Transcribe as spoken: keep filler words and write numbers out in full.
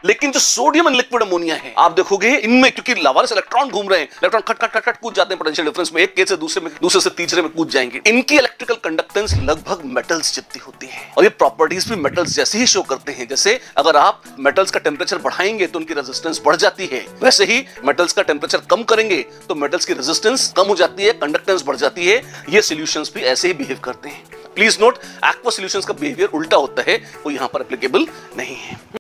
लेकिन जो sodium and liquid ammonia है, आप देखोगे इनमें क्योंकि लावारिस इलेक्ट्रॉन घूम रहे हैं, इलेक्ट्रॉन खट खट खट खट कूद जाते हैं पोटेंशियल डिफरेंस में, एक केस से दूसरे में, दूसरे से तीसरे में कूद जाएंगे। इनकी इलेक्ट्रिकल कंडक्टेंस लगभग मेटल्स जितनी होती है और ये प्रॉपर्टीज भी मेटल्स जैसे ही शो करते हैं। जैसे अगर आप मेटल्स का टेम्परेचर बढ़ाएंगे तो उनकी रेजिस्टेंस बढ़ जाती है, वैसे ही मेटल्स का टेम्परेचर कम करेंगे तो मेटल्स की रेजिस्टेंस कम हो जाती है, कंडक्टेंस बढ़ जाती है। ये सॉल्यूशंस भी ऐसे ही बिहेव करते हैं। प्लीज नोट, एक्वा सॉल्यूशंस का बिहेवियर उल्टा होता है, वो यहां पर एप्लीकेबल नहीं है।